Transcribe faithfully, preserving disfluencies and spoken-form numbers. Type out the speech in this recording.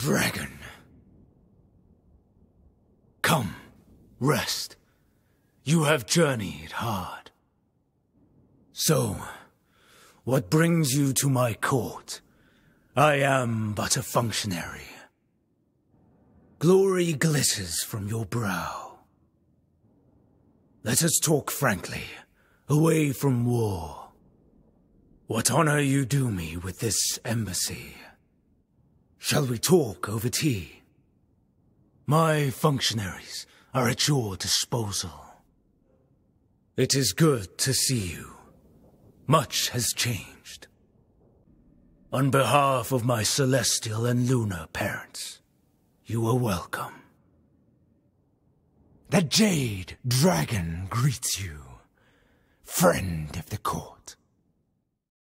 dragon. Come, rest. You have journeyed hard. So, what brings you to my court? I am but a functionary. Glory glitters from your brow. Let us talk frankly, away from war. What honor you do me with this embassy. Shall we talk over tea? My functionaries are at your disposal. It is good to see you. Much has changed. On behalf of my celestial and lunar parents, you are welcome. The Jade Dragon greets you, friend of the court.